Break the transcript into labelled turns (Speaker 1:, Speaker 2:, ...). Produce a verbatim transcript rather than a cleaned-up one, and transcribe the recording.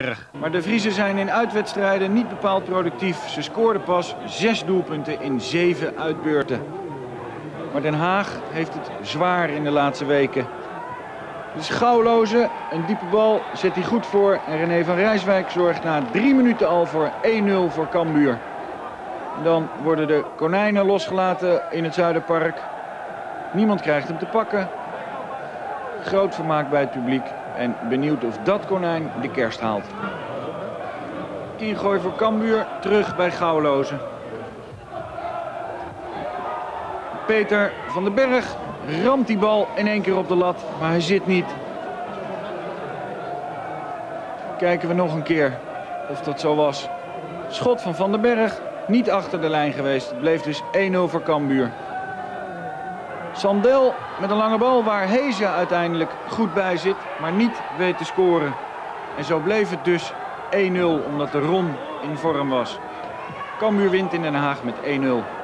Speaker 1: Maar de Vriezen zijn in uitwedstrijden niet bepaald productief. Ze scoorden pas zes doelpunten in zeven uitbeurten. Maar Den Haag heeft het zwaar in de laatste weken. Het is Gouwloze, een diepe bal zet hij goed voor. En René van Rijswijk zorgt na drie minuten al voor één nul voor Cambuur. Dan worden de konijnen losgelaten in het Zuiderpark. Niemand krijgt hem te pakken. Groot vermaak bij het publiek. En benieuwd of dat konijn de kerst haalt. Ingooi voor Cambuur, terug bij Gouwloze. Peter van den Berg ramt die bal in één keer op de lat, maar hij zit niet. Kijken we nog een keer of dat zo was. Schot van Van den Berg, niet achter de lijn geweest. Het bleef dus één nul voor Cambuur. Sandel met een lange bal waar Heza uiteindelijk goed bij zit, maar niet weet te scoren. En zo bleef het dus één nul omdat de Ron in vorm was. Cambuur wint in Den Haag met één nul.